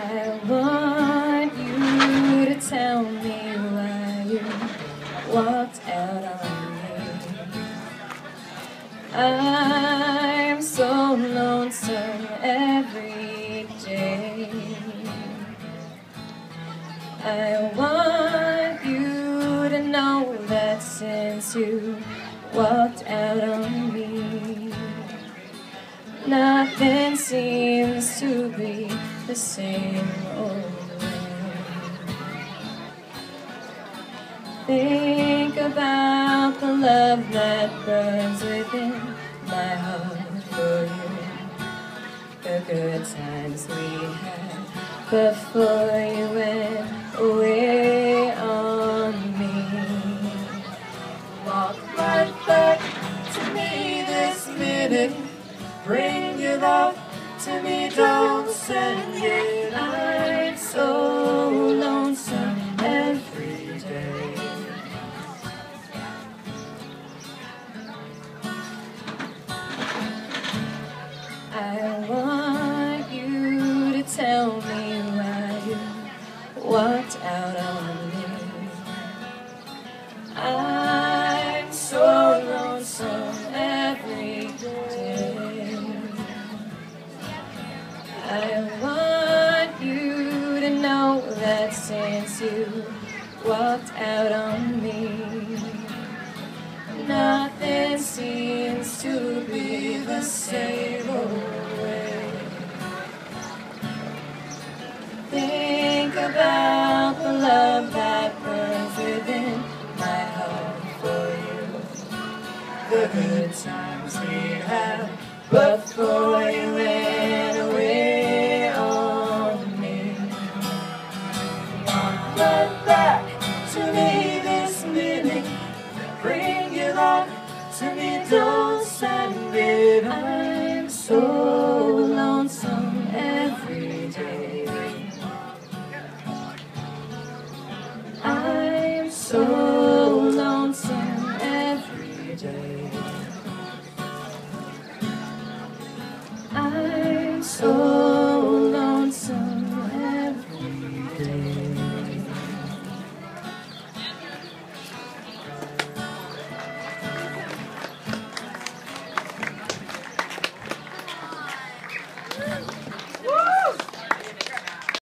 I want you to tell me why you walked out on me. I'm so lonesome every day. I want you to know that since you walked out on me, nothing seems to be the same old way. Think about the love that burns within my heart for you, the good times we had before you went away on me. Walk right back to me this minute. Bring your love to me, don't send it. I'm so lonesome every day. I want you to tell me why you walked out on me. I'm so lonesome every day. I want you to know that since you walked out on me, nothing seems to be the same old way. Think about the love that burns within my heart for you, the good times we had before you went away on me. Walk right back to me this minute. Bring your love to me, don't send it. I'm so lonesome every day. I'm so